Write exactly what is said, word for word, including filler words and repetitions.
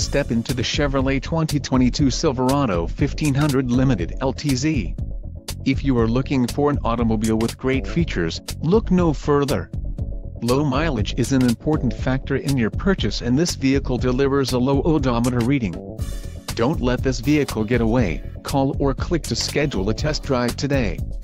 step into the Chevrolet twenty twenty-two Silverado fifteen hundred Limited L T Z. If you are looking for an automobile with great features, look no further. Low mileage is an important factor in your purchase, and this vehicle delivers a low odometer reading. Don't let this vehicle get away. Call or click to schedule a test drive today.